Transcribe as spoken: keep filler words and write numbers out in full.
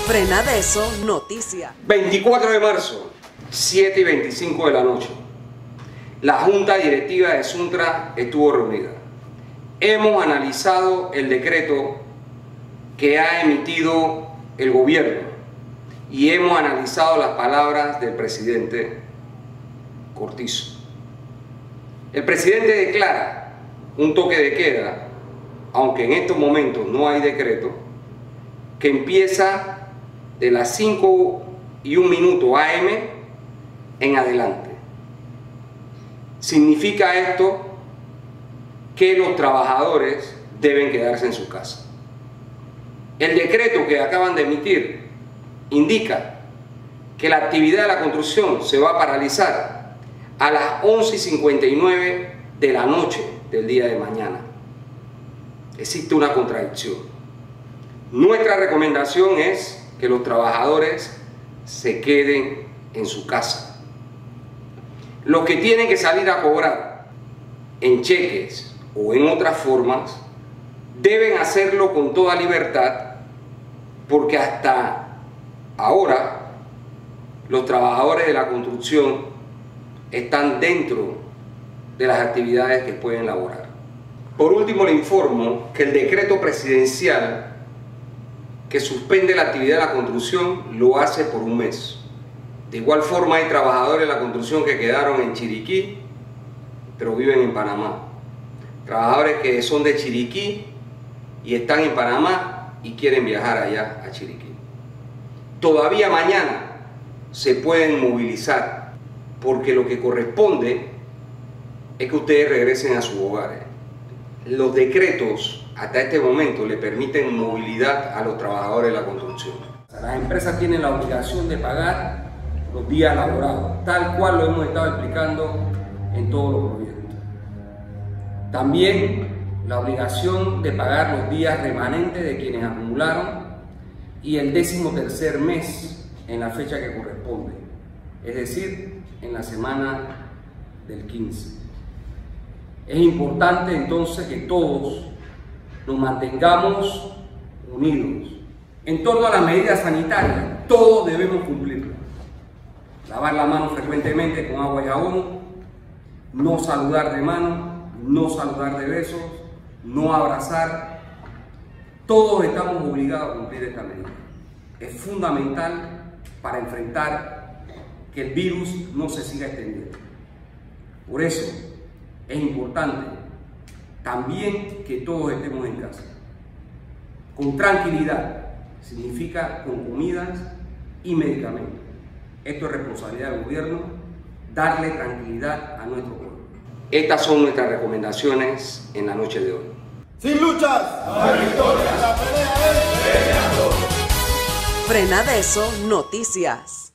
Frenadeso Noticias. veinticuatro de marzo, siete y veinticinco de la noche. La Junta Directiva de Suntra estuvo reunida. Hemos analizado el decreto que ha emitido el gobierno y hemos analizado las palabras del presidente Cortizo. El presidente declara un toque de queda, aunque en estos momentos no hay decreto, que empieza de las cinco y un minuto A M en adelante. Significa esto que los trabajadores deben quedarse en su casa. El decreto que acaban de emitir indica que la actividad de la construcción se va a paralizar a las once y cincuenta y nueve de la noche del día de mañana. Existe una contradicción. Nuestra recomendación es que los trabajadores se queden en su casa. Los que tienen que salir a cobrar en cheques o en otras formas deben hacerlo con toda libertad, porque hasta ahora los trabajadores de la construcción están dentro de las actividades que pueden laborar. Por último, le informo que el decreto presidencial que suspende la actividad de la construcción lo hace por un mes. De igual forma, hay trabajadores de la construcción que quedaron en Chiriquí, pero viven en Panamá. Trabajadores que son de Chiriquí y están en Panamá y quieren viajar allá a Chiriquí. Todavía mañana se pueden movilizar, porque lo que corresponde es que ustedes regresen a sus hogares. Los decretos hasta este momento le permiten movilidad a los trabajadores de la construcción. Las empresas tienen la obligación de pagar los días laborados, tal cual lo hemos estado explicando en todos los proyectos. También la obligación de pagar los días remanentes de quienes acumularon y el décimo tercer mes en la fecha que corresponde, es decir, en la semana del quince. Es importante entonces que todos nos mantengamos unidos. En torno a las medidas sanitarias, todos debemos cumplirlas. Lavar la mano frecuentemente con agua y jabón, no saludar de mano, no saludar de besos, no abrazar. Todos estamos obligados a cumplir esta medida. Es fundamental para enfrentar que el virus no se siga extendiendo. Por eso es importante también que todos estemos en casa. Con tranquilidad, significa con comidas y medicamentos. Esto es responsabilidad del gobierno, darle tranquilidad a nuestro pueblo. Estas son nuestras recomendaciones en la noche de hoy. Sin luchas, no hay victoria. La pelea es peleando. Frenadeso Noticias.